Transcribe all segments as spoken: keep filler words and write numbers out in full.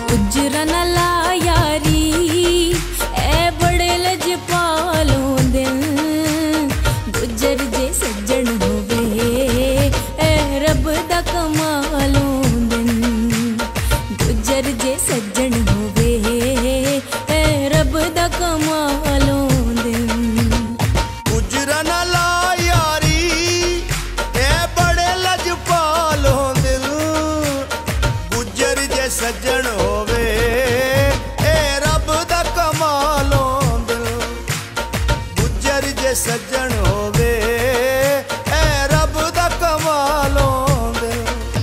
गुजरा ना ला यारी ए बड़े लजपालों दिल गुजर जे सज्जन होवे ए रब दा कमालों दिल गुजर जे सज्जन होवे ए रब दा कमालों दिल गुजरा ना ला यारी ए बड़े लजपालों दिल गुजर जे सज्जन होवे ए रब दा कमालों दिल गुजर जे सज्जन होवे ए रब दा कमालों दिल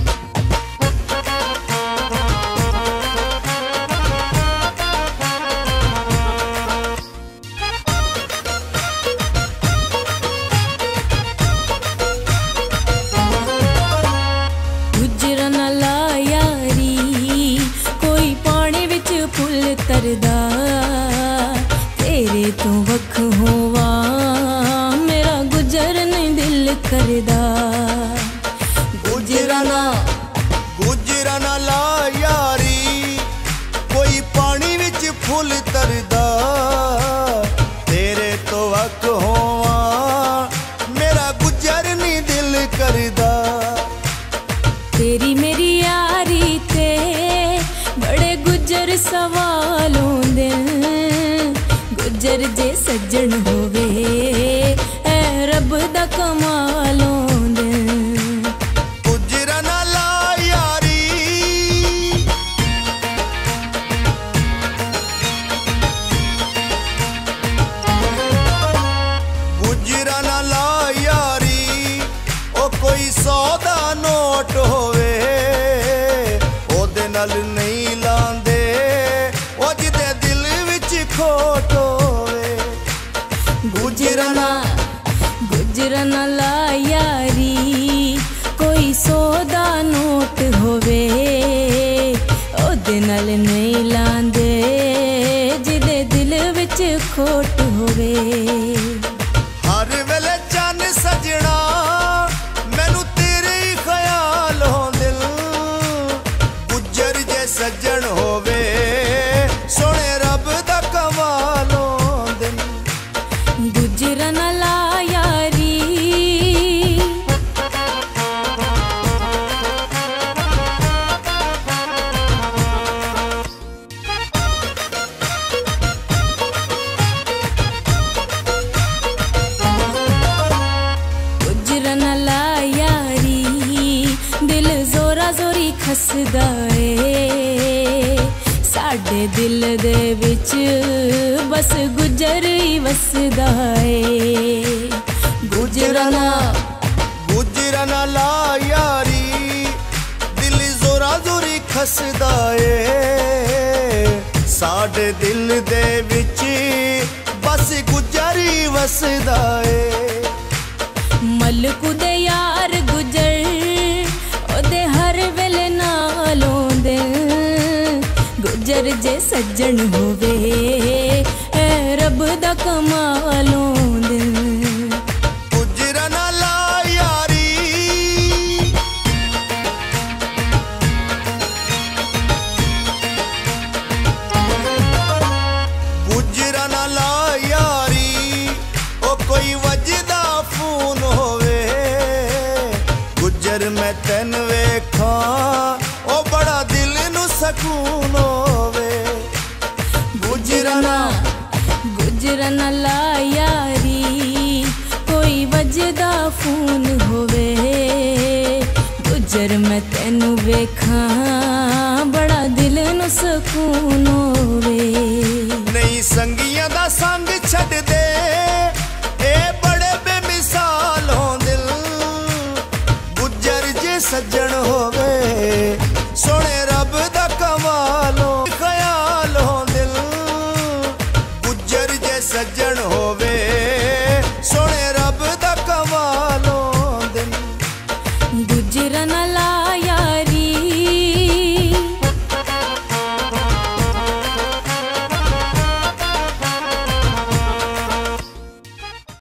गुजरा ना ला यारी कोई पानी विच फुल तरदा तेरे तो वख होवा मेरा गुजर नहीं दिल करदा गुजरा ना गुजरा ना ला यारी कोई पानी विच फुल तरदा तेरे तो वक होवा मेरा गुजर नहीं दिल करदा तेरी मेरी यारी ते बड़े गुजर सवालों दिल गुजर जे सज्जन होवे ए रब दा कमालों दिल गुजरा ना ला यारी गुजरा ना ला यारी ओ कोई सौ दा नोट होवे ओदे नाल नहीं लांदे ओ जिदे दिल विच खोट होवे गुजरा ना गुजरा ना ला यारी कोई सौदा नोट होवे ओदे नाल नहीं लांदे जिदे दिल विच खोट होवे हर वेले चन सजना मैनू तेरे ही ख्याल हो दिल गुजर जे सज्जन होवे सोने रब दा कमाल हो दिल गुजरा ना ला यारी गुजरा ना ला यारी दिल जोरा जोरी खसदा ए साडे दिल दे विच बस गुजर ही वसदा ए गुजरा ना गुजरा ना ला यारी दिल जोरा जोरी खसदा ए साडे दिल दे विच बस गुजर ही वसदा ए मलकू दे यार गुजर ओदे हर वेले नालों दिल गुजर जे सज्जन होवे ए रब दा कमालों दिल गुजरा ना ला यारी गुजरा ना ला यारी ओ कोई वजदा फोन होवे गुजर मैं तैन वेखा ओ बड़ा दिल नू सकून होवे गुजरा ना गुजरा ना ला यारी कोई वजदा फोन होवे गुजर मैं तेनू वेखा बड़ा दिल नू सकून होवे नहीं संगियां दा संग छड़ दे ए बड़े बेमिसाल हो दिल गुजर जे सज्जन होवे